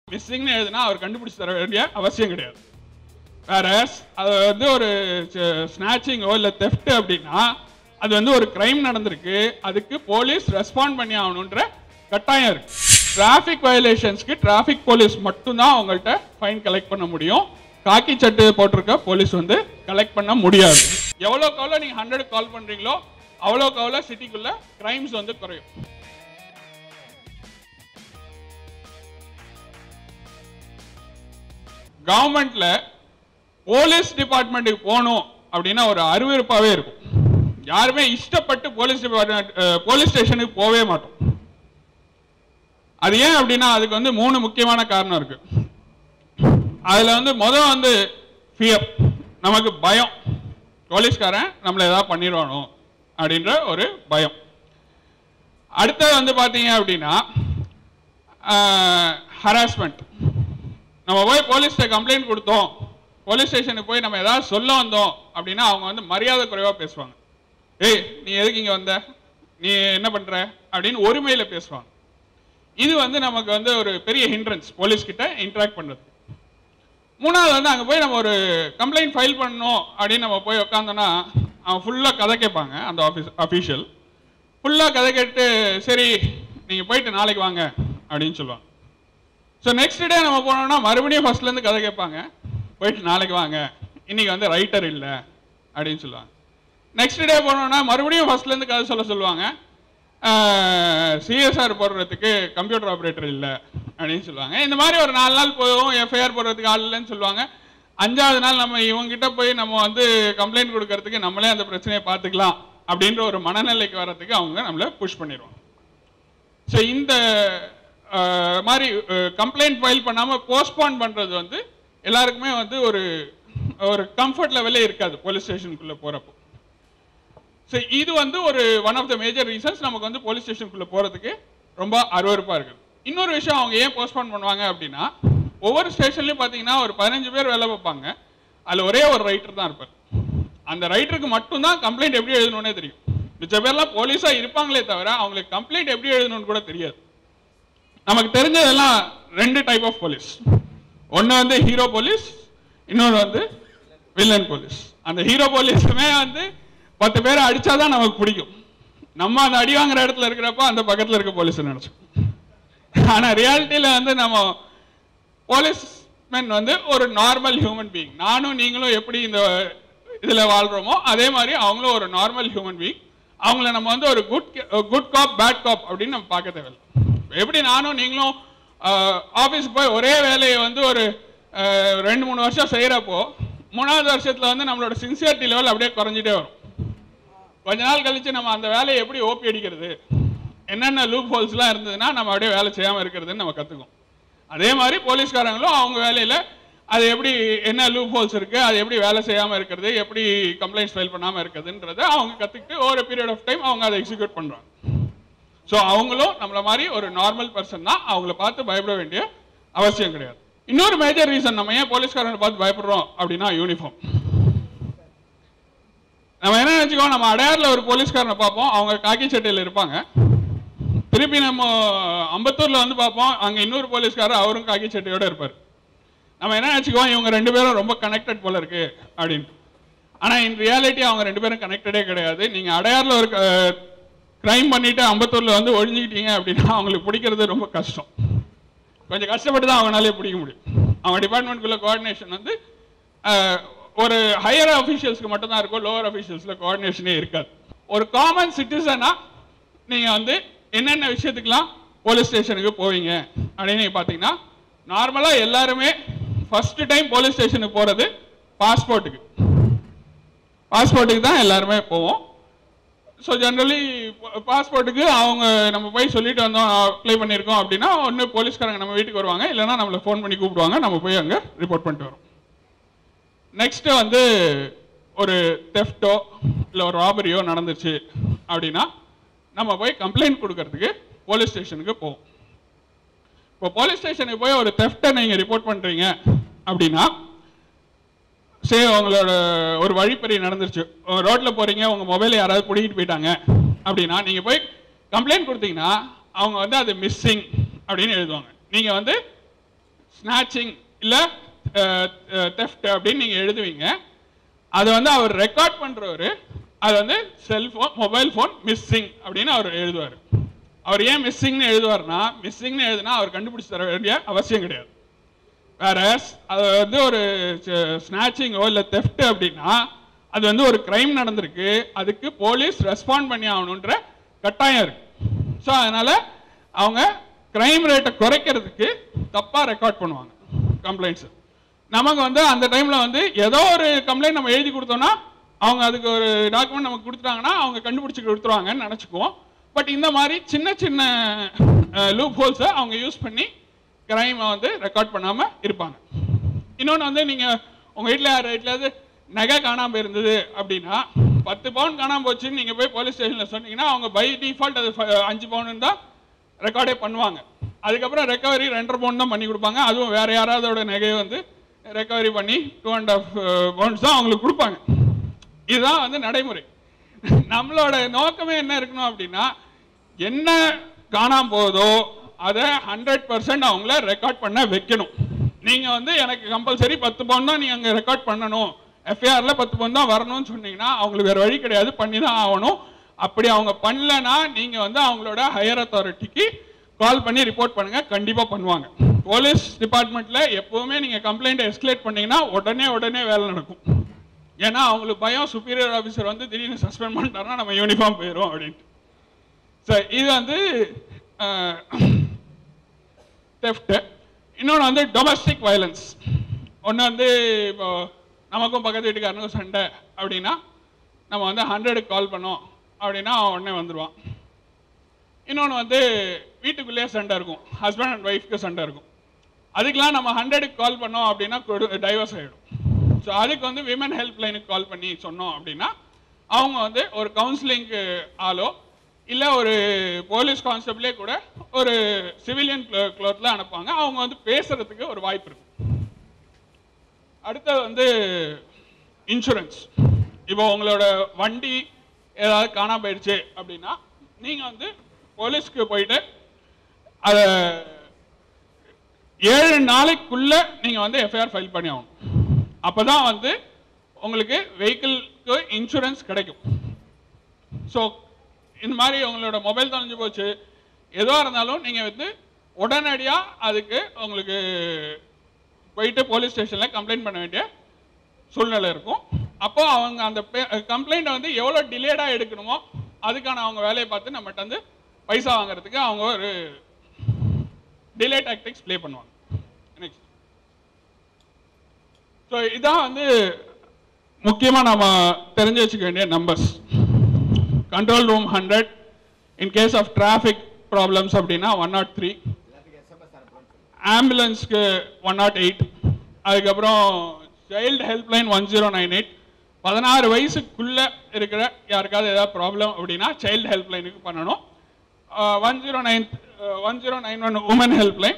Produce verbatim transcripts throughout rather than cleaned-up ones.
மிஸ்ஸிங்னு எழுதுனா அவர் கண்டுபிடிச்சு தர வேண்டிய அவசியம் கிடையாது. வேற அது வந்து ஒரு ஸ்நாச்சிங்கோ இல்லை தெஃப்ட் அப்படின்னா அது வந்து ஒரு கிரைம் நடந்திருக்கு, அதுக்கு போலீஸ் ரெஸ்பாண்ட் பண்ணி ஆகணுன்ற கட்டாயம் இருக்கு. டிராஃபிக் வயலேஷன்ஸ்க்கு டிராஃபிக் போலீஸ் மட்டும்தான் அவங்கள்ட்ட ஃபைன் கலெக்ட் பண்ண முடியும். காக்கி சட்டு போட்டிருக்க போலீஸ் வந்து கலெக்ட் பண்ண முடியாது. எவ்வளோக்கு எவ்வளோ நீங்கள் ஹண்ட்ரட் கால் பண்ணுறீங்களோ அவ்வளோக்கு அவ்வளோ சிட்டிக்குள்ள கிரைம்ஸ் வந்து குறையும். கவர்மெண்ட்ல போலீஸ் டிபார்ட்மெண்ட்டுக்கு போகணும் அப்படின்னா ஒரு அருவருப்பாகவே இருக்கும். யாருமே இஷ்டப்பட்டு போலீஸ் டிபார்ட்மெண்ட் போலீஸ் ஸ்டேஷனுக்கு போகவே மாட்டோம். அது ஏன் அப்படின்னா அதுக்கு வந்து மூணு முக்கியமான காரணம் இருக்கு. அதில் வந்து முதல் வந்து ஃபியர், நமக்கு பயம், போலீஸ்காரன் நம்மளை ஏதாவது பண்ணிடுவானோ அப்படின்ற ஒரு பயம். அடுத்தது வந்து பார்த்தீங்க அப்படின்னா ஹராஸ்மெண்ட். நம்ம போய் போலீஸ்கிட்ட கம்ப்ளைண்ட் கொடுத்தோம், போலீஸ் ஸ்டேஷனுக்கு போய் நம்ம ஏதாவது சொல்ல வந்தோம் அப்படின்னா அவங்க வந்து மரியாதை குறைவாக பேசுவாங்க. ஏய் நீ எதுக்கு இங்கே வந்த, நீ என்ன பண்ணுற அப்படின்னு ஒருமையில் பேசுவாங்க. இது வந்து நமக்கு வந்து ஒரு பெரிய ஹிண்ட்ரன்ஸ் போலீஸ்கிட்ட இன்ட்ராக்ட் பண்ணுறது. மூணாவது வந்து அங்கே போய் நம்ம ஒரு கம்ப்ளைண்ட் ஃபைல் பண்ணணும் அப்படின்னு நம்ம போய் உட்காந்தோன்னா அவன் ஃபுல்லாக கதை கேட்பாங்க. அந்த ஆஃபீஸ் அஃபீஷியல் ஃபுல்லாக கதை கேட்டு சரி நீங்கள் போயிட்டு நாளைக்கு வாங்க அப்படின்னு சொல்லுவாங்க. ஸோ நெக்ஸ்ட் டே நம்ம போனோம்னா மறுபடியும் ஃபர்ஸ்ட்லேருந்து கதை கேட்பாங்க, போயிட்டு நாளைக்கு வாங்க, இன்னைக்கு வந்து ரைட்டர் இல்லை அப்படின்னு சொல்லுவாங்க. நெக்ஸ்ட் டே போனோம்னா மறுபடியும் ஃபர்ஸ்ட்லேருந்து கதை சொல்ல சொல்லுவாங்க, சிஎஸ்ஆர் போடுறதுக்கு கம்ப்யூட்டர் ஆப்ரேட்டர் இல்லை அப்படின்னு சொல்லுவாங்க. இந்த மாதிரி ஒரு நாலு நாள் போகும், எஃப்ஐஆர் போடுறதுக்கு ஆள் இல்லைன்னு சொல்லுவாங்க. அஞ்சாவது நாள் நம்ம இவங்ககிட்ட போய் நம்ம வந்து கம்ப்ளைண்ட் கொடுக்கறதுக்கு நம்மளே அந்த பிரச்சனையை பார்த்துக்கலாம் அப்படின்ற ஒரு மனநிலைக்கு வர்றதுக்கு அவங்க நம்மளை புஷ் பண்ணிடுவாங்க. ஸோ இந்த மாதிரி கம்ப்ளைண்ட் ஃபைல் பண்ணாமல் போஸ்ட்போன் பண்ணுறது வந்து எல்லாருக்குமே வந்து ஒரு ஒரு கம்ஃபர்ட் லெவலே இருக்காது போலீஸ் ஸ்டேஷனுக்குள்ளே போகிறப்போ. ஸோ இது வந்து ஒரு one of the major reasons நமக்கு வந்து போலீஸ் ஸ்டேஷனுக்குள்ளே போகிறதுக்கு ரொம்ப அருவருப்பாக இருக்குது. இன்னொரு விஷயம் அவங்க ஏன் போஸ்ட்போன் பண்ணுவாங்க அப்படின்னா ஒவ்வொரு ஸ்டேஷன்லையும் பார்த்தீங்கன்னா ஒரு பதினஞ்சு பேர் வேலை பார்ப்பாங்க, அதில் ஒரே ஒரு ரைட்டர் தான் இருப்பார். அந்த ரைட்டருக்கு மட்டும்தான் கம்ப்ளைண்ட் எப்படி எழுதணும்னே தெரியும். மிச்ச பேர்லாம் போலீஸாக இருப்பாங்களே தவிர அவங்களுக்கு கம்ப்ளைண்ட் எப்படி எழுதணும்னு கூட தெரியாது. நமக்கு தெரிஞ்சதெல்லாம் ரெண்டு டைப் ஆஃப் போலீஸ், ஒன்று வந்து ஹீரோ போலீஸ், இன்னொன்று வந்து வில்லன் போலீஸ். அந்த ஹீரோ போலீஸுமே வந்து பத்து பேரை அடித்தாதான் நமக்கு பிடிக்கும். நம்ம அந்த அடி வாங்குற இடத்துல இருக்கிறப்ப அந்த பக்கத்தில் இருக்க போலீஸ் நினச்சோம். ஆனால் ரியாலிட்டியில் வந்து நம்ம போலீஸ்மேன் வந்து ஒரு நார்மல் ஹியூமன் பீயிங். நானும் நீங்களும் எப்படி இந்த இதில் வாழ்கிறோமோ அதே மாதிரி அவங்களும் ஒரு நார்மல் ஹியூமன் பீயிங். அவங்கள நம்ம வந்து ஒரு good good cop bad cop அப்படின்னு நம்ம பார்க்க தேவையில்லை. எப்படி நானும் நீங்களும் ஆஃபீஸுக்கு போய் ஒரே வேலையை வந்து ஒரு ரெண்டு மூணு வருஷம் செய்கிறப்போ மூணாவது வருஷத்தில் வந்து நம்மளோட சின்சியரிட்டி லெவல் அப்படியே குறைஞ்சிட்டே வரும். கொஞ்ச நாள் கழித்து நம்ம அந்த வேலையை எப்படி ஓப்பி அடிக்கிறது, என்னென்ன லூப் ஹோல்ஸ்லாம் இருந்ததுன்னா நம்ம அப்படியே வேலை செய்யாமல் இருக்கிறதுன்னு நம்ம கற்றுக்கும். அதே மாதிரி போலீஸ்காரங்களும் அவங்க வேலையில் அது எப்படி என்ன லூப் ஹோல்ஸ் இருக்குது, அது எப்படி வேலை செய்யாமல் இருக்கிறது, எப்படி கம்ப்ளைண்ட்ஸ் ஃபைல் பண்ணாமல் இருக்கிறதுன்றதை அவங்க கற்றுக்கிட்டு ஒரு பீரியட் ஆஃப் டைம் அவங்க அதை எக்ஸிக்யூட் பண்ணுறாங்க. ஸோ அவங்களும் நம்மள மாதிரி ஒரு நார்மல் பர்சன் தான், அவங்கள பார்த்து பயப்பட வேண்டிய அவசியம் கிடையாது. இன்னொரு மேஜர் ரீசன் நம்ம ஏன் போலீஸ்காரங்களை பார்த்து பயப்படுறோம் அப்படின்னா யூனிஃபார்ம். நம்ம என்ன நினச்சிக்கோ, நம்ம அடையாரில் ஒரு போலீஸ்காரனை பார்ப்போம், அவங்க காக்கி சட்டையில் இருப்பாங்க. திருப்பி நம்ம அம்பத்தூரில் வந்து பார்ப்போம், அங்கே இன்னொரு போலீஸ்காரர் அவரும் காக்கி சட்டையோடு இருப்பார். நம்ம என்ன நினச்சிக்குவோம், இவங்க ரெண்டு பேரும் ரொம்ப கனெக்டட் போல இருக்கு அப்படின்னு. ஆனால் இன் ரியாலிட்டி அவங்க ரெண்டு பேரும் கனெக்டடே கிடையாது. நீங்கள் அடையாரில் ஒரு கிரைம் பண்ணிட்டு அம்பத்தூரில் வந்து ஒழிஞ்சிக்கிட்டீங்க அப்படின்னா அவங்களுக்கு பிடிக்கிறது ரொம்ப கஷ்டம். கொஞ்சம் கஷ்டப்பட்டு தான் அவங்களாலே பிடிக்க முடியும். அவங்க டிபார்ட்மெண்ட்டுக்குள்ள கோஆர்டினேஷன் வந்து ஒரு ஹையர் அஃபீஷியல்ஸ்க்கு மட்டும்தான் இருக்கும், லோவர் அஃபீஷியல்ஸில் கோஆர்டினேஷனே இருக்காது. ஒரு காமன் சிட்டிசனாக நீங்கள் வந்து என்னென்ன விஷயத்துக்கெல்லாம் போலீஸ் ஸ்டேஷனுக்கு போவீங்க அப்படின்னு நீங்கள் பார்த்தீங்கன்னா நார்மலாக எல்லாருமே ஃபர்ஸ்ட் டைம் போலீஸ் ஸ்டேஷனுக்கு போகிறது பாஸ்போர்ட்டுக்கு பாஸ்போர்ட்டுக்கு தான் எல்லாருமே போவோம். ஸோ ஜென்ரலி பாஸ்போர்ட்டுக்கு அவங்க நம்ம போய் சொல்லிட்டு வந்தோம் அப்ளை பண்ணியிருக்கோம் அப்படின்னா ஒன்று போலீஸ்காரங்க நம்ம வீட்டுக்கு வருவாங்க, இல்லைன்னா நம்மளை ஃபோன் பண்ணி கூப்பிடுவாங்க, நம்ம போய் அங்கே ரிப்போர்ட் பண்ணிட்டு வரோம். நெக்ஸ்ட்டு வந்து ஒரு தெஃப்டோ இல்லை ஒரு ராபரியோ நடந்துச்சு அப்படின்னா நம்ம போய் கம்ப்ளைண்ட் கொடுக்கறதுக்கு போலீஸ் ஸ்டேஷனுக்கு போவோம். இப்போ போலீஸ் ஸ்டேஷனுக்கு போய் ஒரு தெஃப்டை நீங்கள் ரிப்போர்ட் பண்ணுறீங்க அப்படின்னா, சே உங்களோட ஒரு வழிப்பறி நடந்துருச்சு, ரோட்டில் போகிறீங்க, உங்கள் மொபைலை யாராவது பிடிக்கிட்டு போயிட்டாங்க அப்படின்னா நீங்கள் போய் கம்ப்ளைண்ட் கொடுத்தீங்கன்னா அவங்க வந்து அது மிஸ்ஸிங் அப்படின்னு எழுதுவாங்க. நீங்கள் வந்து ஸ்நாச்சிங் இல்லை தெஃப்ட் அப்படின்னு நீங்கள் எழுதுவீங்க. அதை வந்து அவர் ரெக்கார்ட் பண்ணுறவர் அது வந்து செல்ஃபோன் மொபைல் ஃபோன் மிஸ்ஸிங் அப்படின்னு அவர் எழுதுவார். அவர் ஏன் மிஸ்ஸிங்னு எழுதுவார்னா, மிஸ்ஸிங்னு எழுதுனா அவர் கண்டுபிடிச்சி தர வேண்டிய அவசியம் கிடையாது. வேற அது வந்து ஒரு ஸ்நாச்சிங்கோ இல்லை தெஃப்ட் அப்படின்னா அது வந்து ஒரு கிரைம் நடந்திருக்கு, அதுக்கு போலீஸ் ரெஸ்பாண்ட் பண்ணி ஆகணுன்ற கட்டாயம் இருக்கு. ஸோ அதனால அவங்க கிரைம் ரேட்டை குறைக்கிறதுக்கு தப்பாக ரெக்கார்ட் பண்ணுவாங்க கம்ப்ளைண்ட்ஸ். நமக்கு வந்து அந்த டைமில் வந்து ஏதோ ஒரு கம்ப்ளைண்ட் நம்ம எழுதி கொடுத்தோம்னா அவங்க அதுக்கு ஒரு டாக்குமெண்ட் நமக்கு கொடுத்துட்டாங்கன்னா அவங்க கண்டுபிடிச்சி கொடுத்துருவாங்கன்னு நினச்சிக்குவோம். பட் இந்த மாதிரி சின்ன சின்ன லூப் ஹோல்ஸை அவங்க யூஸ் பண்ணி கிரைமை வந்து ரெக்கார்ட் பண்ணாமல் இருப்பாங்க. இன்னொன்று வந்து நீங்கள் உங்கள் வீட்டில் யார் வீட்டிலாவது நகை காணாமல் போயிருந்தது அப்படின்னா, பத்து பவுன் காணாமல் போச்சுன்னு நீங்கள் போய் போலீஸ் ஸ்டேஷனில் சொன்னீங்கன்னா அவங்க பை டிஃபால்ட் அது அஞ்சு பவுன் தான் ரெக்கார்டே பண்ணுவாங்க. அதுக்கப்புறம் ரெக்கவரி ரெண்டரை பவுன் தான் பண்ணி கொடுப்பாங்க. அதுவும் வேறு யாராவதோட நகையை வந்து ரெக்கவரி பண்ணி டூ அண்ட் ஆஃப் பவுன்ஸ் தான் அவங்களுக்கு கொடுப்பாங்க. இதுதான் வந்து நடைமுறை. நம்மளோட நோக்கமே என்ன இருக்கணும் அப்படின்னா, என்ன காணாமல் போகுதோ அதை ஹண்ட்ரட் பர்சன்ட் அவங்கள ரெக்கார்ட் பண்ண வைக்கணும். நீங்கள் வந்து எனக்கு கம்பல்சரி பத்து பவுன் தான் நீங்கள் அங்கே ரெக்கார்ட் பண்ணணும், எஃப்ஐஆரில் பத்து பவுன் தான் வரணும்னு சொன்னீங்கன்னா அவங்களுக்கு வேறு வழி கிடையாது, பண்ணி தான் ஆகணும். அப்படி அவங்க பண்ணலன்னா நீங்கள் வந்து அவங்களோட ஹையர் அத்தாரிட்டிக்கு கால் பண்ணி ரிப்போர்ட் பண்ணுங்கள், கண்டிப்பாக பண்ணுவாங்க. போலீஸ் டிபார்ட்மெண்ட்டில் எப்போவுமே நீங்கள் கம்ப்ளைண்ட்டை எஸ்கலேட் பண்ணிங்கன்னா உடனே உடனே வேலை நடக்கும். ஏன்னா அவங்களுக்கு பயம், சுப்பீரியர் ஆஃபீஸர் வந்து திடீர்னு சஸ்பெண்ட் பண்ணிட்டாருன்னா நம்ம யூனிஃபார்ம் போயிடும் அப்படின்ட்டு. ஸோ இது வந்து தெஃப்ட். இன்னொன்று வந்து டொமஸ்டிக் வயலன்ஸ். ஒன்று வந்து இப்போ நமக்கும் பக்கத்து வீட்டுக்காரனுக்கும் சண்டை அப்படின்னா நம்ம வந்து ஹண்ட்ரடுக்கு கால் பண்ணோம் அப்படின்னா அவன் உடனே வந்துடுவான். இன்னொன்று வந்து வீட்டுக்குள்ளேயே சண்டை இருக்கும், ஹஸ்பண்ட் அண்ட் ஒய்ஃப்க்கு சண்டை இருக்கும். அதுக்கெலாம் நம்ம ஹண்ட்ரடுக்கு கால் பண்ணோம் அப்படின்னா டைவர்ஸ் ஆகிடும். ஸோ அதுக்கு வந்து விமன் ஹெல்ப் லைனுக்கு கால் பண்ணி சொன்னோம் அப்படின்னா அவங்க வந்து ஒரு கவுன்சிலிங்க்கு ஆளோ இல்லை ஒரு போலீஸ் கான்ஸ்டபிளே கூட ஒரு சிவிலியன் க்ளோத்தில் அனுப்புவாங்க. அவங்க வந்து பேசுறதுக்கு ஒரு வாய்ப்பு இருக்கும். அடுத்தது வந்து இன்சூரன்ஸ். இப்போ உங்களோட வண்டி ஏதாவது காணாம போயிடுச்சு அப்படின்னா நீங்கள் வந்து போலீஸ்க்கு போயிட்டு அதை ஏழு நாளைக்குள்ள நீங்கள் வந்து எஃப்ஐஆர் ஃபைல் பண்ணி ஆகணும். அப்போ தான் வந்து உங்களுக்கு வெஹிக்கிள்க்கு இன்சூரன்ஸ் கிடைக்கும். ஸோ இந்த மாதிரி உங்களோட மொபைல் தொலைஞ்சு போச்சு எதுவாக இருந்தாலும் நீங்கள் வந்து உடனடியாக அதுக்கு உங்களுக்கு போயிட்டு போலீஸ் ஸ்டேஷனில் கம்ப்ளைண்ட் பண்ண வேண்டிய சூழ்நிலை இருக்கும். அப்போ அவங்க அந்த கம்ப்ளைண்ட்டை வந்து எவ்வளோ டிலேடாக எடுக்கணுமோ அதுக்கான அவங்க வேலையை பார்த்து நம்மகிட்ட வந்து பைசா வாங்குறதுக்கு அவங்க ஒரு டிலே டாக்டிக்ஸ் ப்ளே பண்ணுவாங்க. நெக்ஸ்ட். ஸோ இதான் வந்து முக்கியமாக நம்ம தெரிஞ்சு வச்சுக்க வேண்டிய numbers. Control room hundred, in case of traffic problems அப்படின்னா ஒன் நாட் த்ரீ, ஆம்புலன்ஸ்க்கு ஒன் நாட் எயிட், அதுக்கப்புறம் child helpline one zero nine eight. பதினாறு வயசுக்குள்ளே இருக்கிற யாருக்காவது ஏதாவது ப்ராப்ளம் அப்படின்னா சைல்டு ஹெல்ப்லைனுக்கு பண்ணணும். One zero nine one zero nine one woman helpline.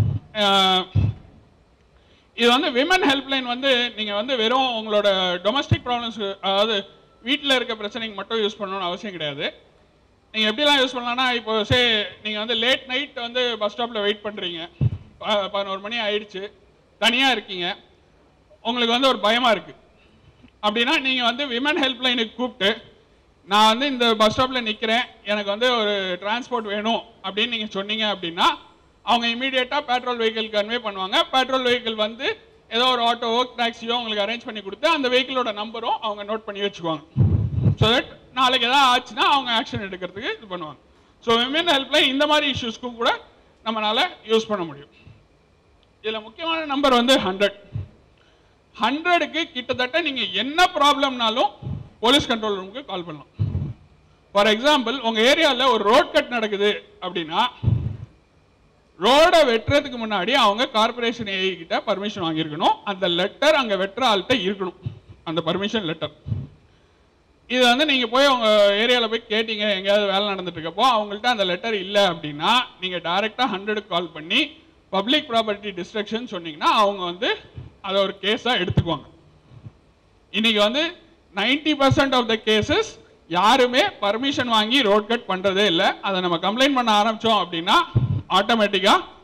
இது வந்து விமன் ஹெல்ப்லைன் வந்து நீங்கள் வந்து வெறும் உங்களோட டொமஸ்டிக் ப்ராப்ளம்ஸ், அதாவது வீட்டில் இருக்க பிரச்சனைக்கு மட்டும் யூஸ் பண்ணணும்னு அவசியம் கிடையாது. நீங்கள் எப்படிலாம் யூஸ் பண்ணலாம்னா, இப்போ சே நீங்கள் வந்து லேட் நைட் வந்து பஸ் ஸ்டாப்பில் வெயிட் பண்ணுறீங்க, பதினோரு மணி ஆயிடுச்சு, தனியாக இருக்கீங்க, உங்களுக்கு வந்து ஒரு பயமாக இருக்குது அப்படின்னா நீங்கள் வந்து விமன் ஹெல்ப்லைனுக்கு கூப்பிட்டு நான் வந்து இந்த பஸ் ஸ்டாப்பில் நிற்கிறேன், எனக்கு வந்து ஒரு டிரான்ஸ்போர்ட் வேணும் அப்படின்னு நீங்கள் சொன்னீங்க அப்படின்னா அவங்க இமீடியட்டாக பேட்ரோல் வெஹிக்கிள் கன்வே பண்ணுவாங்க. பேட்ரோல் வெஹிக்கிள் வந்து ஏதோ ஒரு ஆட்டோவோ டாக்ஸியோ உங்களுக்கு அரேஞ்ச் பண்ணி கொடுத்து அந்த வெஹிக்கிளோட நம்பரும் அவங்க நோட் பண்ணி வச்சுக்குவாங்க. ஸோ தட் நாளைக்கு எதாவது ஆச்சுன்னா அவங்க ஆக்ஷன் எடுக்கிறதுக்கு இது பண்ணுவாங்க. ஸோ விமன் ஹெல்ப்லைன் இந்த மாதிரி இஷ்யூஸ்க்கும் கூட நம்மளால் யூஸ் பண்ண முடியும். இதில் முக்கியமான நம்பர் வந்து ஹண்ட்ரட். ஹண்ட்ரடுக்கு கிட்டத்தட்ட நீங்கள் என்ன ப்ராப்ளம்னாலும் போலீஸ் கண்ட்ரோல் ரூமுக்கு கால் பண்ணலாம். ஃபார் எக்ஸாம்பிள், உங்கள் ஏரியாவில் ஒரு ரோட் கட் நடக்குது அப்படின்னா ரோடை வெட்டுறதுக்கு முன்னாடி அவங்க கார்பரேஷன் ஏஐ கிட்ட பர்மிஷன் வாங்கியிருக்கணும். அந்த லெட்டர் அங்கே வெட்டுற ஆள்கிட்ட இருக்கணும், அந்த பர்மிஷன் லெட்டர். இது வந்து நீங்கள் போய் உங்கள் ஏரியாவில் போய் கேட்டீங்க, எங்கேயாவது வேலை நடந்துட்டு இருக்கப்போ அவங்கள்ட்ட அந்த லெட்டர் இல்லை அப்படின்னா நீங்கள் டைரெக்டாக ஹண்ட்ரடுக்கு கால் பண்ணி பப்ளிக் ப்ராப்பர்ட்டி டிஸ்ட்ரக்ஷன் சொன்னீங்கன்னா அவங்க வந்து அதை ஒரு கேஸாக எடுத்துக்குவாங்க. இன்னைக்கு வந்து ninety percent of the cases யாருமே பர்மிஷன் வாங்கி ரோட் கட் பண்ணுறதே இல்லை. அதை நம்ம கம்ப்ளைண்ட் பண்ண ஆரம்பித்தோம் அப்படின்னா ஆட்டோமேட்டிக்காக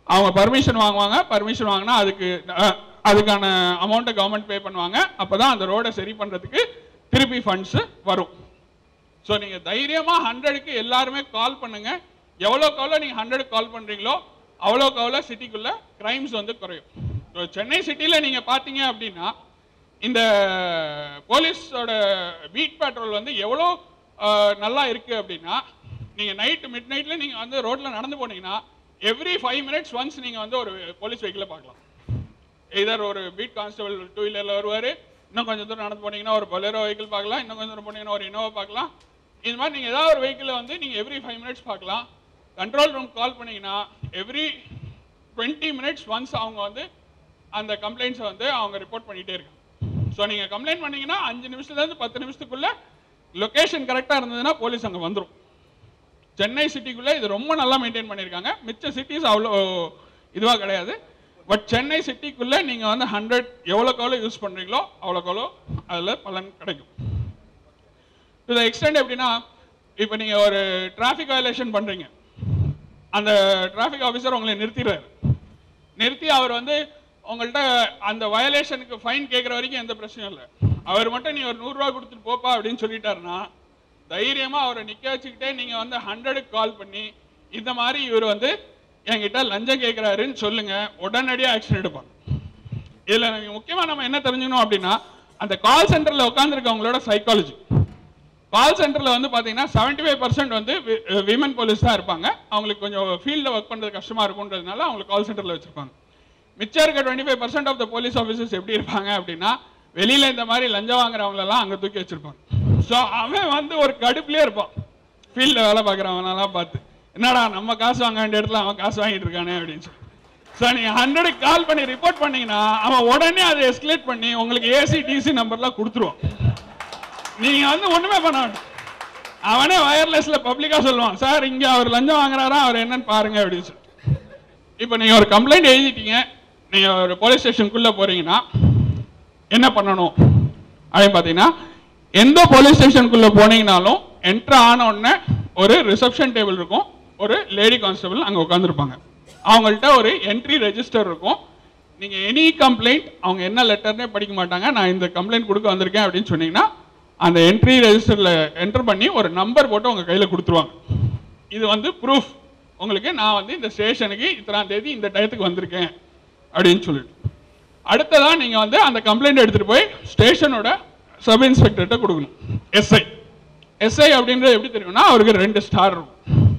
அவங்க பர்மிஷன் வாங்குவாங்க. பர்மிஷன் வாங்கினா அதுக்கு அதுக்கான அமௌண்ட்டை கவர்மெண்ட் பே பண்ணுவாங்க. அப்போ தான் அந்த ரோடை சரி பண்ணுறதுக்கு திருப்பி ஃபண்ட்ஸு வரும். ஸோ நீங்கள் தைரியமாக ஹண்ட்ரடுக்கு எல்லாருமே கால் பண்ணுங்கள். எவ்வளோக்கு எவ்வளோ நீங்கள் ஹண்ட்ரடுக்கு கால் பண்ணுறீங்களோ அவ்வளோக்கு அவ்வளோ சிட்டிக்குள்ளே க்ரைம்ஸ் வந்து குறையும். ஸோ சென்னை சிட்டியில் நீங்கள் பார்த்தீங்க அப்படின்னா இந்த போலீஸோட பீட் பேட்ரோல் வந்து எவ்வளோ நல்லா இருக்குது அப்படின்னா, நீங்கள் நைட்டு மிட் நைட்டில் நீங்கள் வந்து ரோட்டில் நடந்து போனீங்கன்னா எவ்ரி ஃபைவ் மினிட்ஸ் ஒன்ஸ் நீங்கள் வந்து ஒரு போலீஸ் வெஹிக்கிளை பார்க்கலாம். இதர் ஒரு பீட் கான்ஸ்டபிள் டூ வீலரில் வருவார், இன்னும் கொஞ்சம் தூரம் நடந்து போனீங்கன்னா ஒரு பொலேரோ வெஹிக்கிள் பார்க்கலாம், இன்னும் கொஞ்சம் தூரம் போனீங்கன்னா ஒரு இனோவா பார்க்கலாம். இது மாதிரி நீங்கள் ஏதாவது ஒரு வெஹிக்கிளை வந்து நீங்கள் எவ்ரி ஃபைவ் மினிட்ஸ் பார்க்கலாம். கண்ட்ரோல் ரூம் கால் பண்ணிங்கன்னா எவ்ரி டுவெண்ட்டி மினிட்ஸ் ஒன்ஸ் அவங்க வந்து அந்த கம்ப்ளைண்ட்ஸை வந்து அவங்க ரிப்போர்ட் பண்ணிகிட்டே இருக்காங்க. ஸோ நீங்கள் கம்ப்ளைண்ட் பண்ணிங்கன்னா அஞ்சு நிமிஷத்துலேருந்து பத்து நிமிஷத்துக்குள்ளே லொக்கேஷன் கரெக்டாக இருந்ததுன்னா போலீஸ் அங்கே வந்துடும். சென்னை சிட்டிக்குள்ளே இது ரொம்ப நல்லா மெயின்டைன் பண்ணியிருக்காங்க. மிச்ச சிட்டிஸ் அவ்வளோ இதுவாக கிடையாது. பட் சென்னை சிட்டிக்குள்ளே நீங்கள் வந்து ஹண்ட்ரட் எவ்வளோக்கு எவ்வளோ யூஸ் பண்ணுறீங்களோ அவ்வளோக்கு எவ்வளோ அதில் பலன் கிடைக்கும். டு த எக்ஸ்டெண்ட் எப்படின்னா, இப்போ நீங்கள் ஒரு டிராஃபிக் வயலேஷன் பண்ணுறீங்க, அந்த டிராஃபிக் ஆஃபீஸர் உங்களை நிறுத்திடுறாரு. நிறுத்தி அவர் வந்து உங்கள்கிட்ட அந்த வயலேஷனுக்கு ஃபைன் கேட்குற வரைக்கும் எந்த பிரச்சனையும் இல்லை. அவர் மட்டும் நீ ஒரு நூறுரூவா கொடுத்துட்டு போப்பா அப்படின்னு சொல்லிட்டாருன்னா தைரியமாக அவரை நிற்க வச்சுக்கிட்டே நீங்கள் வந்து ஹண்ட்ரடுக்கு கால் பண்ணி இந்த மாதிரி இவர் வந்து என்கிட்ட லஞ்சம் கேட்குறாருன்னு சொல்லுங்கள், உடனடியாக ஆக்ஷன் எடுப்பாங்க. இதில் எனக்கு முக்கியமாக நம்ம என்ன தெரிஞ்சுக்கணும் அப்படின்னா, அந்த கால் சென்டரில் உட்காந்துருக்கவங்களோட சைக்காலஜி. கால் சென்டரில் வந்து பார்த்தீங்கன்னா செவன்ட்டி ஃபைவ் பர்சன்ட் வந்து விமன் போலீஸ் தான் இருப்பாங்க. அவங்களுக்கு கொஞ்சம் ஃபீல்டில் ஒர்க் பண்ணுறது கஷ்டமாக இருக்குன்றதுனால அவங்களுக்கு கால் சென்டரில் வச்சுருப்பாங்க. மிச்சம் இருக்க twenty five percent of the police officers எப்படி இருப்பாங்க அப்படின்னா, வெளியில் இந்த மாதிரி லஞ்சம் வாங்குறவங்களெல்லாம் அங்கே தூக்கி வச்சுருப்பாங்க. ஸோ அவன் வந்து ஒரு கடுப்புலேயே இருப்பான் ஃபீல்டில் வேலை பார்க்குறவனெல்லாம் பார்த்து, என்னடா நம்ம காசு வாங்க வேண்டிய இடத்துல அவன் காசு வாங்கிட்டு இருக்கானே அப்படின்னு சொல்லி. ஸோ நீங்கள் ஹண்ட்ரடுக்கு கால் பண்ணி ரிப்போர்ட் பண்ணீங்கன்னா அவன் உடனே அதை எஸ்கலேட் பண்ணி உங்களுக்கு ஏசி டிசி நம்பர்லாம் கொடுத்துருவான். நீங்கள் வந்து ஒன்றுமே பண்ண வேண்டாம். அவனே வயர்லெஸில் பப்ளிக்காக சொல்லுவான், சார் இங்கே அவர் லஞ்சம் வாங்குறாரா, அவர் என்னன்னு பாருங்க அப்படின்னு சொல்லி. இப்போ நீங்கள் ஒரு கம்ப்ளைண்ட் எழுதிட்டீங்க, நீங்கள் ஒரு போலீஸ் ஸ்டேஷனுக்குள்ளே போகிறீங்கன்னா என்ன பண்ணணும் அப்படின்னு பார்த்தீங்கன்னா, எந்த போலீஸ் ஸ்டேஷனுக்குள்ளே போனீங்கனாலும் என்ட்ரு ஆன உடனே ஒரு ரிசப்ஷன் டேபிள் இருக்கும், ஒரு லேடி கான்ஸ்டபிள் அங்கே உட்காந்துருப்பாங்க. அவங்கள்ட்ட ஒரு என்ட்ரி ரெஜிஸ்டர் இருக்கும். நீங்கள் எனி கம்ப்ளைண்ட், அவங்க என்ன லெட்டர்னே படிக்க மாட்டாங்க, நான் இந்த கம்ப்ளைண்ட் கொடுக்க வந்திருக்கேன் அப்படின்னு சொன்னீங்கன்னா அந்த என்ட்ரி ரெஜிஸ்டரில் என்டர் பண்ணி ஒரு நம்பர் போட்டு உங்கள் கையில் கொடுத்துருவாங்க. இது வந்து ப்ரூஃப் உங்களுக்கு, நான் வந்து இந்த ஸ்டேஷனுக்கு இத்தனாம் தேதி இந்த டயத்துக்கு வந்திருக்கேன் அப்படின்னு சொல்லிட்டு. அடுத்ததான் நீங்கள் வந்து அந்த கம்ப்ளைண்ட் எடுத்துகிட்டு போய் ஸ்டேஷனோட சப் இன்ஸ்பெக்டர்கிட்ட கொடுக்கணும். எஸ்ஐ எஸ்ஐ அப்படின்றது எப்படி தெரியும்னா, அவருக்கு ரெண்டு ஸ்டார் இருக்கும்.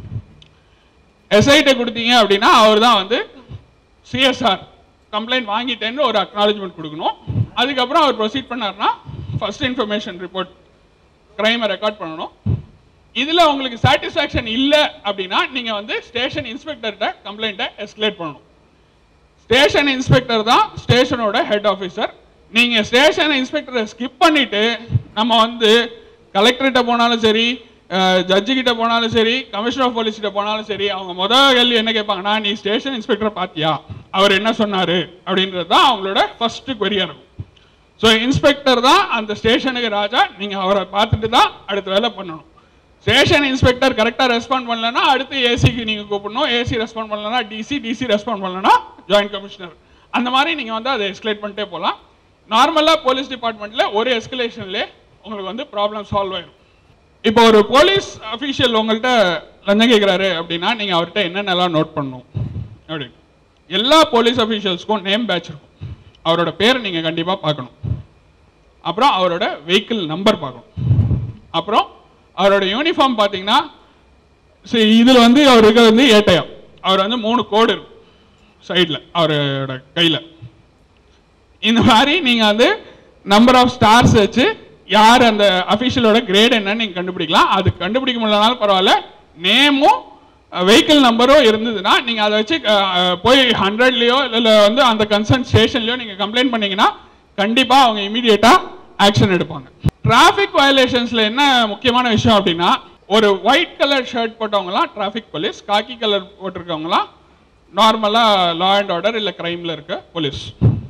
எஸ்ஐட்ட கொடுத்தீங்க அப்படின்னா அவர் தான் வந்து சிஎஸ்ஆர் கம்ப்ளைண்ட் வாங்கிட்டேன்னு ஒரு அக்னாலஜ்மெண்ட் கொடுக்கணும். அதுக்கப்புறம் அவர் ப்ரொசீட் பண்ணார்னா ஃபர்ஸ்ட் இன்ஃபர்மேஷன் ரிப்போர்ட் கிரைமை ரெக்கார்ட் பண்ணணும். இதில் உங்களுக்கு சாட்டிஸ்ஃபேக்ஷன் இல்லை அப்படின்னா நீங்கள் வந்து ஸ்டேஷன் இன்ஸ்பெக்டர்கிட்ட கம்ப்ளைண்ட்டை எஸ்கலேட் பண்ணணும். ஸ்டேஷன் இன்ஸ்பெக்டர் தான் ஸ்டேஷனோட ஹெட் ஆஃபீஸர். நீங்கள் ஸ்டேஷன் இன்ஸ்பெக்டரை ஸ்கிப் பண்ணிவிட்டு நம்ம வந்து கலெக்டர்கிட்ட போனாலும் சரி, ஜட்ஜுக்கிட்ட போனாலும் சரி, கமிஷனர் ஆஃப் போலீஸ்கிட்ட போனாலும் சரி, அவங்க முதல் கேள்வி என்ன கேட்பாங்கன்னா, நீ ஸ்டேஷன் இன்ஸ்பெக்டரை பார்த்தியா, அவர் என்ன சொன்னார் அப்படின்றது தான் அவங்களோட ஃபஸ்ட்டு கொரியாக இருக்கும். ஸோ இன்ஸ்பெக்டர் தான் அந்த ஸ்டேஷனுக்கு ராஜா. நீங்கள் அவரை பார்த்துட்டு தான் அடுத்த வேலை பண்ணணும். ஸ்டேஷன் இன்ஸ்பெக்டர் கரெக்டாக ரெஸ்பாண்ட் பண்ணலன்னா அடுத்து ஏசிக்கு நீங்கள் கூப்பிடணும். ஏசி ரெஸ்பாண்ட் பண்ணலன்னா டிசி, டிசி ரெஸ்பாண்ட் பண்ணலன்னா ஜாயின்ட் கமிஷனர். அந்த மாதிரி நீங்கள் வந்து அதை எஸ்கலேட் பண்ணிட்டே போகலாம். நார்மலாக போலீஸ் டிபார்ட்மெண்ட்டில் ஒரு எஸ்கலேஷன்லேயே உங்களுக்கு வந்து ப்ராப்ளம் சால்வ் ஆயிடும். இப்போ ஒரு போலீஸ் அஃபீஷியல் உங்கள்கிட்ட லஞ்சம் கேட்குறாரு அப்படின்னா நீங்கள் அவர்கிட்ட என்னென்னலாம் நோட் பண்ணணும் அப்படின்னு. எல்லா போலீஸ் அஃபீஷியல்ஸ்க்கும் நேம் பேட்ச் இருக்கும். அவரோட பேரை நீங்கள் கண்டிப்பாக பார்க்கணும். அப்புறம் அவரோட வெஹிக்கிள் நம்பர் பார்க்கணும். அப்புறம் அவரோட யூனிஃபார்ம் பார்த்தீங்கன்னா, சரி இதில் வந்து அவருக்கு வந்து ஏட்டையம், அவர் வந்து மூணு கோடு இருக்கும் சைடில் அவரோட கையில். இந்த மாதிரி நீங்கள் வந்து நம்பர் ஆஃப் ஸ்டார்ஸ் வச்சு யார் அந்த அஃபீஷியலோட கிரேட் என்னன்னு நீங்கள் கண்டுபிடிக்கலாம். அது கண்டுபிடிக்க முடியலனாலும் பரவாயில்ல, நேமும் வெஹிக்கிள் நம்பரும் இருந்ததுன்னா நீங்கள் அதை வச்சு போய் ஹண்ட்ரட்லேயோ இல்லை வந்து அந்த கன்சர்ன் ஸ்டேஷன்லையோ நீங்கள் கம்ப்ளைண்ட் பண்ணிங்கன்னா கண்டிப்பாக அவங்க இமீடியட்டாக ஆக்ஷன் எடுப்பாங்க. டிராஃபிக் வயலேஷன்ஸில் என்ன முக்கியமான விஷயம் அப்படின்னா, ஒரு ஒயிட் கலர் ஷர்ட் போட்டவங்களாம் டிராஃபிக் போலீஸ், காக்கி கலர் போட்டிருக்கவங்களாம் நார்மலாக லா அண்ட் ஆர்டர் இல்லை கிரைமில் இருக்க போலீஸ்.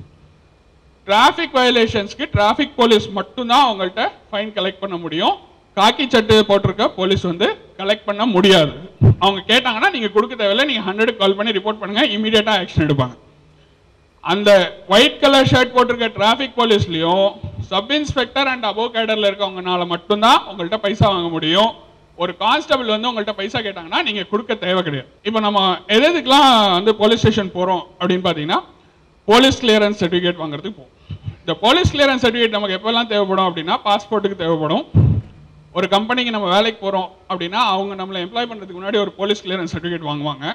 டிராஃபிக் வயலேஷன்ஸ்க்கு டிராஃபிக் போலீஸ் மட்டும்தான் அவங்கள்ட்ட ஃபைன் கலெக்ட் பண்ண முடியும். காக்கி சட்டு போட்டிருக்க போலீஸ் வந்து கலெக்ட் பண்ண முடியாது. அவங்க கேட்டாங்கன்னா நீங்கள் கொடுக்க தேவையில்லை, நீங்கள் ஹண்ட்ரடுக்கு கால் பண்ணி ரிப்போர்ட் பண்ணுங்கள், இமீடியட்டாக ஆக்ஷன் எடுப்பாங்க. அந்த ஒயிட் கலர் ஷர்ட் போட்டிருக்க டிராஃபிக் போலீஸ்லையும் சப் இன்ஸ்பெக்டர் அண்ட் அபோவ் கேடரில் இருக்கவங்கனால மட்டும்தான் உங்கள்கிட்ட பைசா வாங்க முடியும். ஒரு கான்ஸ்டபிள் வந்து உங்கள்கிட்ட பைசா கேட்டாங்கன்னா நீங்கள் கொடுக்க தேவை கிடையாது. இப்போ நம்ம எது எதுக்கெல்லாம் வந்து போலீஸ் ஸ்டேஷன் போகிறோம் அப்படின்னு பார்த்தீங்கன்னா போலீஸ் கிளியரன்ஸ் சர்டிஃபிகேட் வாங்குறதுக்கு போகும். இந்த போலீஸ் கிளியரன்ஸ் சர்டிஃபிகேட் நமக்கு எப்போல்லாம் தேவைப்படும் அப்படின்னா பாஸ்போர்ட்டுக்கு தேவைப்படும். ஒரு கம்பெனிக்கு நம்ம வேலைக்கு போகிறோம் அப்படின்னா அவங்க நம்மளை எம்ப்ளாய் பண்ணுறதுக்கு முன்னாடி ஒரு போலீஸ் கிளியரன்ஸ் சர்டிஃபிகேட் வாங்குவாங்க.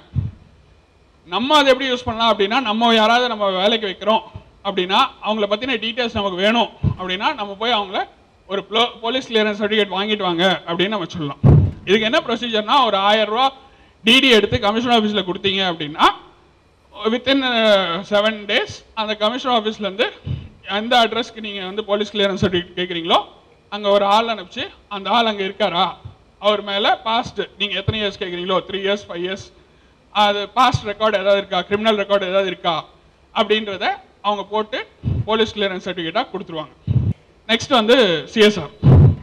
நம்ம அதை எப்படி யூஸ் பண்ணலாம் அப்படின்னா நம்ம யாராவது நம்ம வேலைக்கு வைக்கிறோம் அப்படின்னா அவங்கள பற்றின டீட்டெயில்ஸ் நமக்கு வேணும் அப்படின்னா நம்ம போய் அவங்கள ஒரு போலீஸ் கிளியரன்ஸ் சர்டிஃபிகேட் வாங்கிட்டு வாங்க அப்படின்னு நம்ம சொல்லலாம். இதுக்கு என்ன ப்ரொசீஜர்னா ஒரு ஆயிரம் ரூபா டிடி எடுத்து கமிஷனர் ஆஃபீஸில் கொடுத்தீங்க அப்படின்னா வித்தின் செவன் டேஸ் அந்த கமிஷனர் ஆஃபீஸ்லேருந்து எந்த அட்ரஸ்க்கு நீங்கள் வந்து போலீஸ் கிளியரன்ஸ் சர்டிஃபிகேட் கேட்குறீங்களோ அங்கே ஒரு ஆள் அனுப்பிச்சு அந்த ஆள் அங்கே இருக்காரா, அவர் மேலே பாஸ்ட் நீங்கள் எத்தனை இயர்ஸ் கேட்குறீங்களோ த்ரீ இயர்ஸ் ஃபைவ் இயர்ஸ் அது பாஸ்ட் ரெக்கார்டு ஏதாவது இருக்கா, கிரிமினல் ரெக்கார்டு ஏதாவது இருக்கா அப்படின்றத அவங்க போட்டு போலீஸ் கிளியரன்ஸ் சர்டிஃபிகேட்டாக கொடுத்துருவாங்க. நெக்ஸ்ட் வந்து சிஎஸ்ஆர்.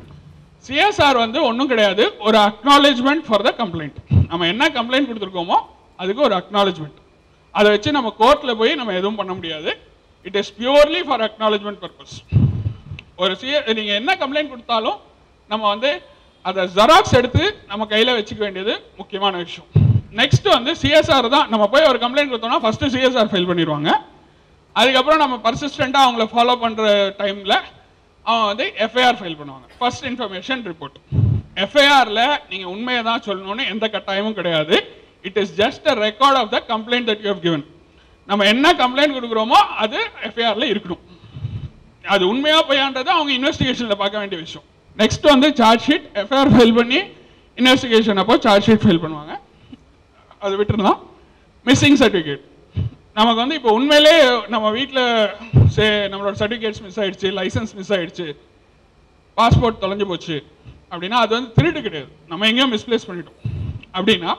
சிஎஸ்ஆர் வந்து ஒன்றும் கிடையாது, ஒரு அக்னாலேஜ்மெண்ட் ஃபார் த கம்ப்ளைண்ட். நம்ம என்ன கம்ப்ளைண்ட் கொடுத்துருக்கோமோ அதுக்கு ஒரு அக்னாலேஜ்மெண்ட். அதை வச்சு நம்ம கோர்ட்டில் போய் நம்ம எதுவும் பண்ண முடியாது. It is purely for acknowledgement purpose. ஒரு சிஎ நீங்கள் என்ன கம்ப்ளைண்ட் கொடுத்தாலும் நம்ம வந்து அதை ஜெராக்ஸ் எடுத்து நம்ம கையில் வச்சுக்க வேண்டியது முக்கியமான விஷயம். நெக்ஸ்ட் வந்து சிஎஸ்ஆர் தான். நம்ம போய் ஒரு கம்ப்ளைண்ட் கொடுத்தோம்னா ஃபஸ்ட்டு சிஎஸ்ஆர் ஃபைல் பண்ணிடுவாங்க. அதுக்கப்புறம் நம்ம பர்சிஸ்டண்ட்டாக அவங்கள ஃபாலோ பண்ணுற டைமில் அவங்க வந்து எஃப்ஐஆர் ஃபைல் பண்ணுவாங்க, ஃபர்ஸ்ட் இன்ஃபர்மேஷன் ரிப்போர்ட். எஃப்ஐஆரில் நீங்கள் உண்மையை தான் சொல்லணும்னு எந்த கட்டாயமும் கிடையாது. It is just a record of the complaint that you have given. நம்ம என்ன கம்ப்ளைண்ட் கொடுக்குறோமோ அது எஃப்ஐஆரில் இருக்கணும். அது உண்மையாக போயான்றது அவங்க இன்வெஸ்டிகேஷனில் பார்க்க வேண்டிய விஷயம். நெக்ஸ்ட் வந்து சார்ஜ் ஷீட். எஃப்ஐஆர் ஃபைல் பண்ணி இன்வெஸ்டிகேஷன் அப்போ சார்ஜ் ஷீட் ஃபைல் பண்ணுவாங்க. அது விட்டுருந்தோம். Missing certificate. நமக்கு வந்து இப்போ உண்மையிலே நம்ம வீட்டில் சே நம்மளோட சர்டிஃபிகேட்ஸ் மிஸ் ஆகிடுச்சு, லைசன்ஸ் மிஸ் ஆகிடுச்சு, பாஸ்போர்ட் தொலைஞ்சு போச்சு அப்படின்னா அது வந்து திருட்டு கிடையாது, நம்ம எங்கேயும் மிஸ்பிளேஸ் பண்ணிட்டோம் அப்படின்னா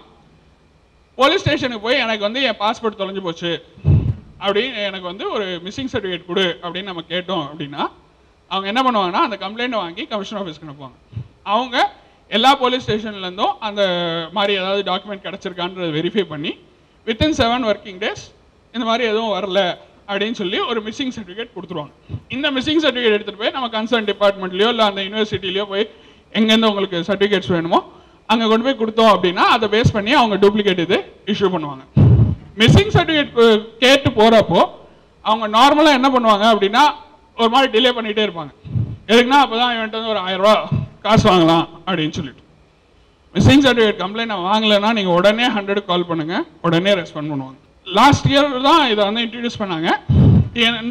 போலீஸ் ஸ்டேஷனுக்கு போய் எனக்கு வந்து என் பாஸ்போர்ட் தொலைஞ்சு போச்சு அப்படின்னு எனக்கு வந்து ஒரு மிஸ்ஸிங் சர்டிஃபிகேட் கொடு அப்படின்னு நம்ம கேட்டோம் அப்படின்னா அவங்க என்ன பண்ணுவாங்கன்னா அந்த கம்ப்ளைண்ட்டை வாங்கி கமிஷனர் ஆஃபீஸ்க்கு அனுப்புவாங்க. அவங்க எல்லா போலீஸ் ஸ்டேஷன்லேருந்தும் அந்த மாதிரி ஏதாவது டாக்குமெண்ட் கிடச்சிருக்கான்றதை வெரிஃபை பண்ணி வித்தின் செவன் ஒர்க்கிங் டேஸ் இந்த மாதிரி எதுவும் வரல அப்படின்னு சொல்லி ஒரு மிஸ்ஸிங் சர்டிஃபிகேட் கொடுத்துருவாங்க. இந்த மிஸ்ஸிங் சர்டிஃபிகேட் எடுத்துகிட்டு போய் நம்ம கன்சர்ன் டிபார்ட்மெண்ட்லையோ இல்லை அந்த யூனிவர்சிட்டிலையோ போய் எங்கேருந்து உங்களுக்கு சர்டிஃபிகேட்ஸ் வேணுமோ அங்கே கொண்டு போய் கொடுத்தோம் அப்படின்னா அதை பேஸ் பண்ணி அவங்க டூப்ளிகேட் இது இஷ்யூ பண்ணுவாங்க. மிஸ்ஸிங் சர்டிஃபிகேட் கேட்டு போகிறப்போ அவங்க நார்மலாக என்ன பண்ணுவாங்க அப்படின்னா ஒரு மாதிரி டிலே பண்ணிகிட்டே இருப்பாங்க. எதுக்குன்னா அப்போ தான் இவன்ட்டு வந்து ஒரு ஆயிரம் ரூபா காசு வாங்கலாம் அப்படின்னு சொல்லிட்டு. மிஸ்ஸிங் சர்டிஃபிகேட் கம்ப்ளைண்ட் வாங்கலைன்னா நீங்கள் உடனே ஹண்ட்ரடுக்கு கால் பண்ணுங்கள், உடனே ரெஸ்பாண்ட் பண்ணுவாங்க. லாஸ்ட் இயர் தான் இதை வந்து இன்ட்ரடியூஸ் பண்ணாங்க, TN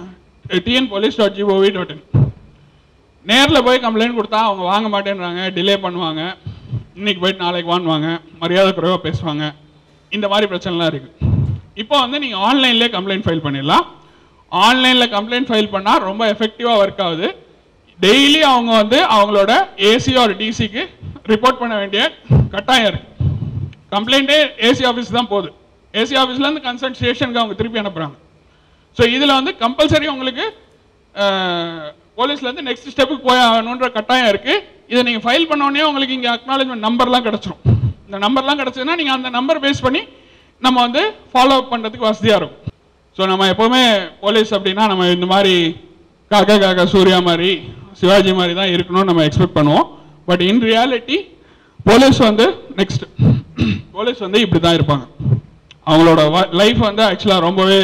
TN police dot G O V dot in. நேரில் போய் கம்ப்ளைண்ட் கொடுத்தா அவங்க வாங்க மாட்டேன்றாங்க, டிலே பண்ணுவாங்க, இன்னைக்கு போயிட்டு நாளைக்கு வாங்குவாங்க, மரியாதை குறைவாக பேசுவாங்க, இந்த மாதிரி பிரச்சனைலாம் இருக்குது. இப்போ வந்து நீங்கள் ஆன்லைன்லேயே கம்ப்ளைண்ட் ஃபைல் பண்ணிடலாம். ஆன்லைனில் கம்ப்ளைண்ட் ஃபைல் பண்ணால் ரொம்ப எஃபெக்டிவாக ஒர்க் ஆகுது. டெய்லி அவங்க வந்து அவங்களோட ஏசி ஆர் டிசிக்கு ரிப்போர்ட் பண்ண வேண்டிய கட்டாயம் இருக்குது. கம்ப்ளைண்ட்டே ஏசி ஆஃபீஸ் தான் போகுது, ஏசி ஆஃபீஸ்லேருந்து கன்சர்ன் ஸ்டேஷனுக்கு அவங்க திருப்பி அனுப்புகிறாங்க. ஸோ இதில் வந்து கம்பல்சரி உங்களுக்கு போலீஸ்லேருந்து நெக்ஸ்ட் ஸ்டெப்புக்கு போய் ஆகணுன்ற கட்டாயம் இருக்குது. இதை நீங்கள் ஃபைல் பண்ணோடனே உங்களுக்கு இங்கே அக்னாலஜ்மெண்ட் நம்பர்லாம் கிடச்சிரும். இந்த நம்பர்லாம் கிடச்சதுன்னா நீங்கள் அந்த நம்பர் பேஸ் பண்ணி நம்ம வந்து ஃபாலோ அப் பண்ணுறதுக்கு வசதியாக இருக்கும். ஸோ நம்ம எப்போவுமே போலீஸ் அப்படின்னா நம்ம இந்த மாதிரி காக்கா காக்கா சூர்யா மாதிரி சிவாஜி மாதிரி தான் இருக்கணும்னு நம்ம எக்ஸ்பெக்ட் பண்ணுவோம். பட் இன் ரியாலிட்டி போலீஸ் வந்து நெக்ஸ்ட் போலீஸ் வந்து இப்படி தான் இருப்பாங்க. அவங்களோட லைஃப் வந்து ஆக்சுவலாக ரொம்பவே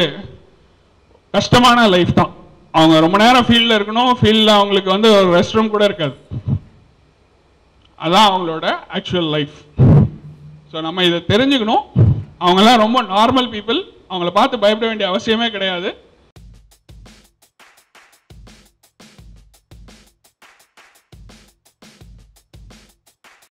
கஷ்டமான லைஃப் தான். அவங்க ரொம்ப நேரம் ஃபீல்டில் இருக்கணும், ஃபீல்டில் அவங்களுக்கு வந்து ஒரு ரெஸ்ட் ரூம் கூட இருக்காது. அதான் அவங்களோட ஆக்சுவல் லைஃப். ஸோ நம்ம இதை தெரிஞ்சுக்கணும். அவங்கெல்லாம் ரொம்ப நார்மல் பீப்புள், அவங்கள பார்த்து பயப்பட வேண்டிய அவசியமே கிடையாது.